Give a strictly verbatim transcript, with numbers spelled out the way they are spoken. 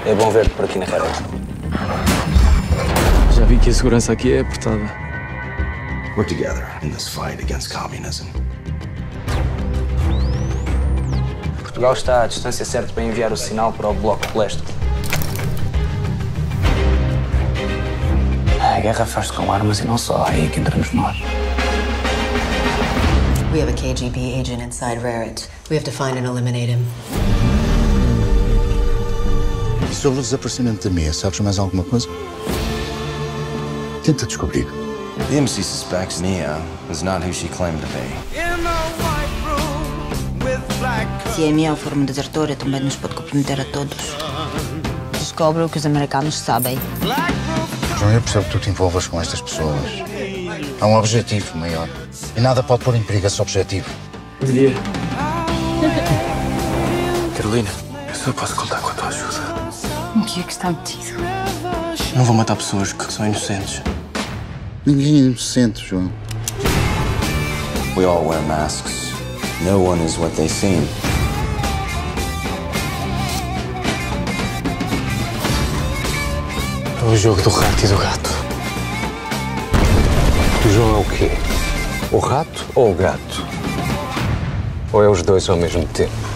É bom ver-te por aqui na cadeia. Já vi que a segurança aqui é apertada. We're together in this fight against communism. Portugal está à distância certa para enviar o sinal para o Bloco de Leste. A guerra faz-se com armas e não só, é aí que entramos nós. We have a K G B agent inside Raret. We have to find and eliminate him. E sobre o desaparecimento da Mia, sabes mais alguma coisa? Tenta descobrir. The embassy suspects Mia is not who she claimed to be. Se a Mia for uma desertora, também nos pode comprometer a todos. Descobre o que os americanos sabem. João, eu percebo que tu te envolvas com estas pessoas. Há um objetivo maior. E nada pode pôr em perigo esse objetivo. Devia. Carolina, eu só posso contar com a tua ajuda. O que é que está metido? Não vou matar pessoas que são inocentes. Ninguém é inocente, João. We all wear masks. No one is what they seem. É o jogo do rato e do gato. O João é o quê? O rato ou o gato? Ou é os dois ao mesmo tempo?